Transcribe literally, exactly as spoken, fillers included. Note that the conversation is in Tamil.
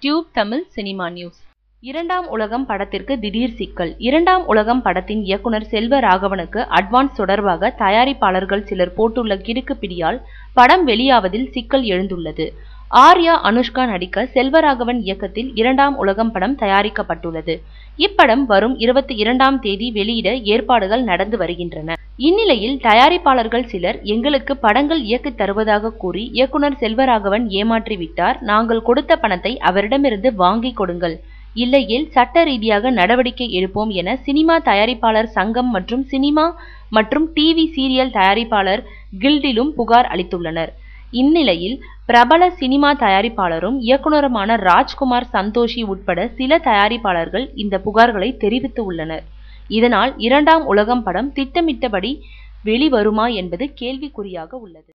Tube Tamil cinema news. இரண்டாம் உலகம் படத்திற்கு திடீர் சிக்கல். இரண்டாம் உலகம் படத்தின் இயக்குனர் செல்வராகவனுக்கு அட்வான்ஸ் தொடர்பாக தயாரிப்பாளர்கள் சிலர் போட்டுள்ள கிடுக்கு பிடியால் படம் வெளியாவதில் சிக்கல் எழுந்துள்ளது. ஆர்யா, அனுஷ்கா நடிக்க செல்வராகவன் இயக்கத்தில் இரண்டாம் உலகம் படம் தயாரிக்கப்பட்டுள்ளது. இப்படம் வரும் இருபத்தி இரண்டாம் தேதி வெளியிட ஏற்பாடுகள் நடந்து வருகின்றன. இந்நிலையில் தயாரிப்பாளர்கள் சிலர் எங்களுக்கு படங்கள் இயக்கி தருவதாக கூறி இயக்குனர் செல்வராகவன் ஏமாற்றிவிட்டார். நாங்கள் கொடுத்த பணத்தை அவரிடமிருந்து வாங்கி கொடுங்கள், இல்லையேல் சட்ட ரீதியாக நடவடிக்கை எடுப்போம் என சினிமா தயாரிப்பாளர் சங்கம் மற்றும் சினிமா மற்றும் டிவி சீரியல் தயாரிப்பாளர் கில்டிலும் புகார் அளித்துள்ளனர். இந்நிலையில் பிரபல சினிமா தயாரிப்பாளரும் இயக்குனருமான ராஜ்குமார் சந்தோஷி உட்பட சில தயாரிப்பாளர்கள் இந்த புகார்களை தெரிவித்து உள்ளனர். இதனால் இரண்டாம் உலகம் படம் திட்டமிட்டபடி வெளிவருமா என்பது கேள்விக்குறியாக உள்ளது.